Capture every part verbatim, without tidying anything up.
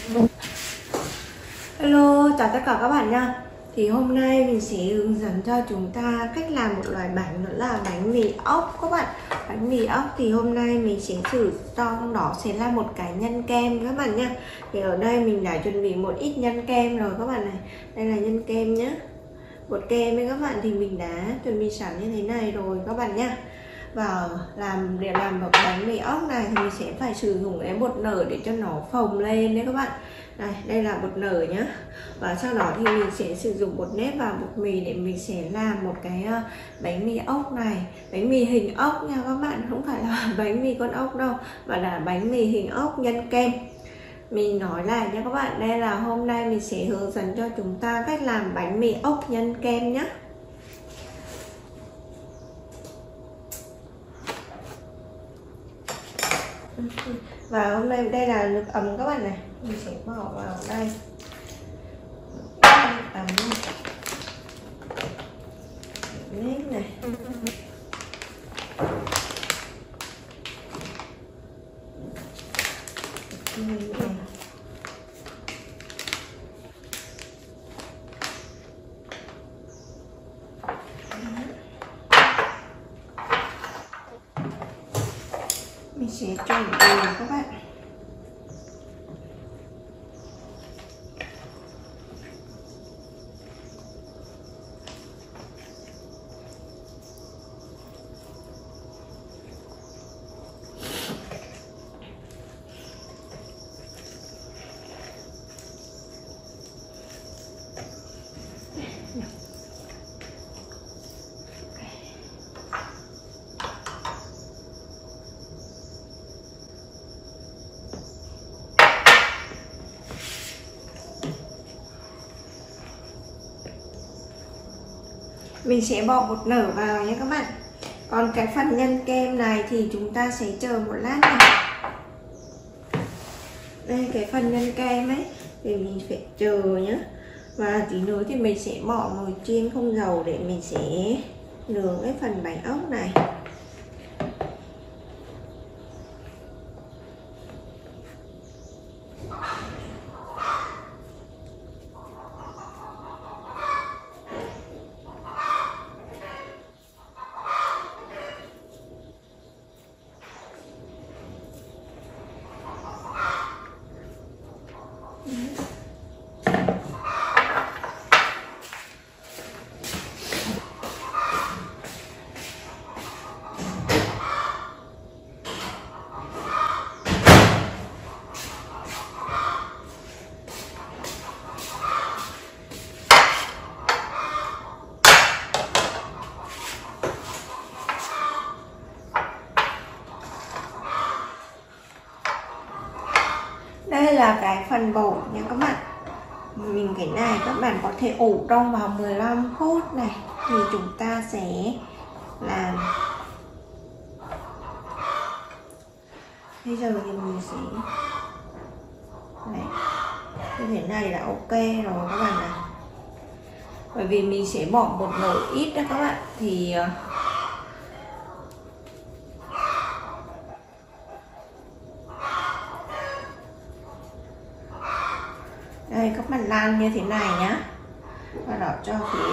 Hello, chào tất cả các bạn nha. Thì hôm nay mình sẽ hướng dẫn cho chúng ta cách làm một loại bánh, đó là bánh mì ốc các bạn. Bánh mì ốc thì hôm nay mình sẽ thử trong đó sẽ là một cái nhân kem các bạn nha. Thì ở đây mình đã chuẩn bị một ít nhân kem rồi các bạn này. Đây là nhân kem nhé. Bột kem với các bạn thì mình đã chuẩn bị sẵn như thế này rồi các bạn nha. Và làm để làm một bánh mì ốc này thì mình sẽ phải sử dụng cái bột nở để cho nó phồng lên đấy các bạn. Đây, đây là bột nở nhá. Và sau đó thì mình sẽ sử dụng bột nếp và bột mì để mình sẽ làm một cái bánh mì ốc này. Bánh mì hình ốc nha các bạn, không phải là bánh mì con ốc đâu, mà là bánh mì hình ốc nhân kem. Mình nói lại nha các bạn, đây là hôm nay mình sẽ hướng dẫn cho chúng ta cách làm bánh mì ốc nhân kem nhé. Và hôm nay đây là nước ấm các bạn này, mình sẽ bỏ vào đây nước ấm này, nếp này, này. Mình sẽ trộn đều các bạn. Mình sẽ bỏ bột nở vào nhé các bạn. Còn cái phần nhân kem này thì chúng ta sẽ chờ một lát này. Đây cái phần nhân kem ấy thì mình phải chờ nhé. Và tí nữa thì mình sẽ bỏ nồi chiên không dầu để mình sẽ nướng cái phần bánh ốc này. Đây là cái phần bột nha các bạn. Mình cái này các bạn có thể ủ trong vào mười lăm phút này. Thì chúng ta sẽ làm. Bây giờ thì mình sẽ đấy. Như thế này là ok rồi các bạn này. Bởi vì mình sẽ bỏ bột nở ít đó các bạn. Thì đây các bạn lan như thế này nhá. Và đó cho phía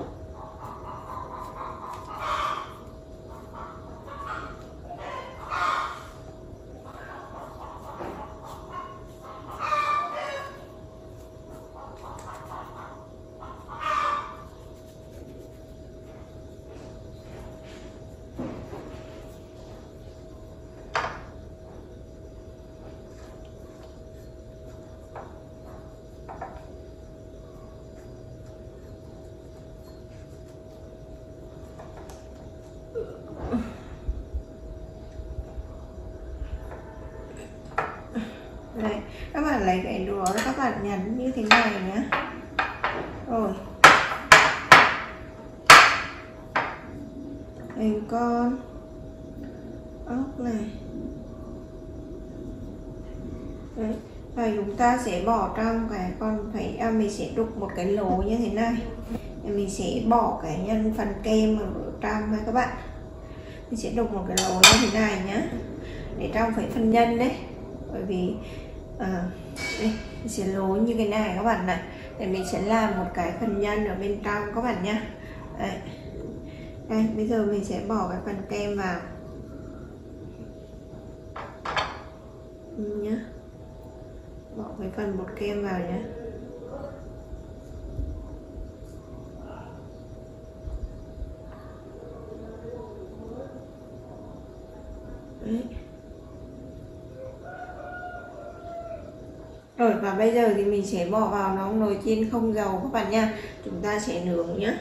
đấy, các bạn lấy cái đũa các bạn nhấn như thế này nhé. Rồi hình con ốc này đấy. Và chúng ta sẽ bỏ trong cái con phải à, mình sẽ đục một cái lỗ như thế này. Thì mình sẽ bỏ cái nhân phần kem ở trong này các bạn. Mình sẽ đục một cái lỗ như thế này nhé, để trong phải phần nhân đấy. Bởi vì à, đây mình sẽ lố như cái này các bạn này, để mình sẽ làm một cái phần nhân ở bên trong các bạn nha. Đây. Đây, bây giờ mình sẽ bỏ cái phần kem vào nhé, bỏ cái phần bột kem vào nhé. Đấy. Rồi và bây giờ thì mình sẽ bỏ vào nóng nồi chiên không dầu các bạn nha, chúng ta sẽ nướng nhé.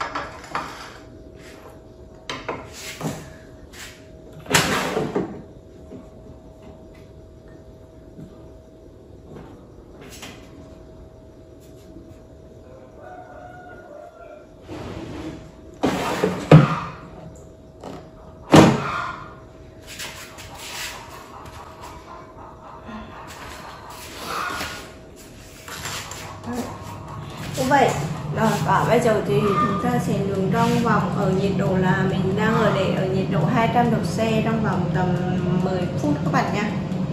Như vậy rồi, và bây giờ thì chúng ta sẽ nướng trong vòng ở nhiệt độ là mình đang ở để ở nhiệt độ hai trăm độ C trong vòng tầm mười phút các bạn nha.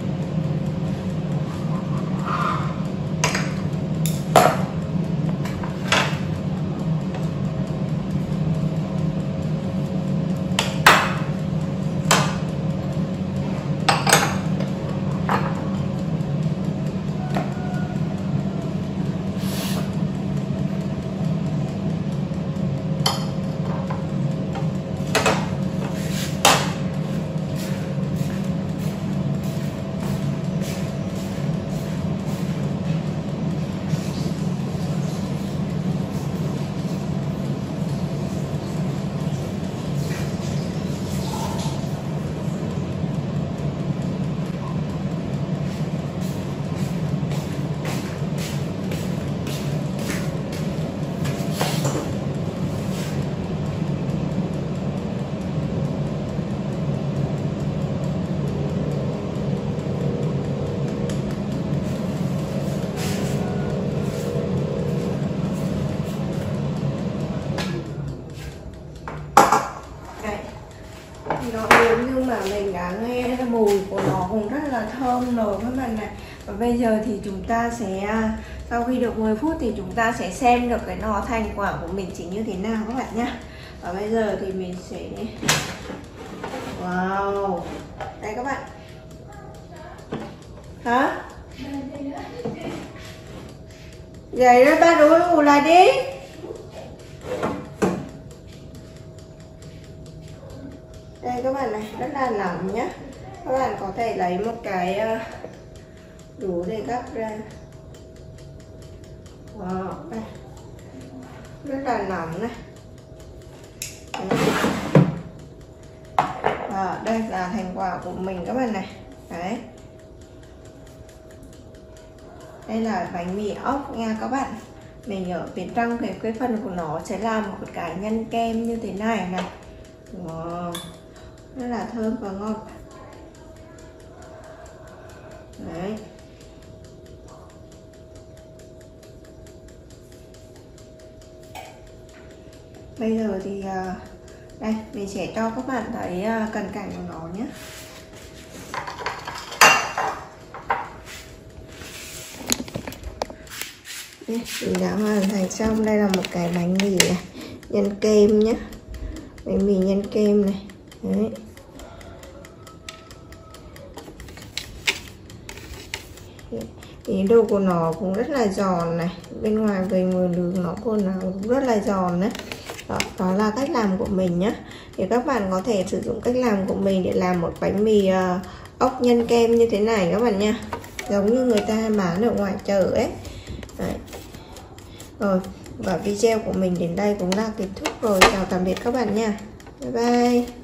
Nó nướng nhưng mà mình đã nghe mùi của nó cũng rất là thơm rồi các bạn này. Và bây giờ thì chúng ta sẽ, sau khi được mười phút thì chúng ta sẽ xem được cái nó thành quả của mình chỉ như thế nào các bạn nhá. Và bây giờ thì mình sẽ, wow, đây các bạn. Hả? Vậy đó ba đuổi ngủ lại đi. Đây các bạn này, rất là lỏng nhá. Các bạn có thể lấy một cái đũa để gắp ra. Wow, đây. Rất là lỏng này. Và đây là thành quả của mình các bạn này. Đấy. Đây là bánh mì ốc nha các bạn. Mình ở bên trong cái, cái phần của nó sẽ làm một cái nhân kem như thế này này. Wow, rất là thơm và ngon. Đấy. Bây giờ thì đây mình sẽ cho các bạn thấy cận cảnh của nó nhé. Mình đã hoàn thành xong. Đây là một cái bánh mì này, nhân kem nhé, bánh mì nhân kem này. Đấy. Ý đồ của nó cũng rất là giòn này, bên ngoài về người nướng nó còn cũng rất là giòn đấy. Đó, đó là cách làm của mình nhé. Thì các bạn có thể sử dụng cách làm của mình để làm một bánh mì uh, ốc nhân kem như thế này các bạn nha, giống như người ta bán ở ngoài chợ ấy. Đấy. Rồi, và video của mình đến đây cũng là kết thúc rồi. Chào tạm biệt các bạn nha. Bye bye.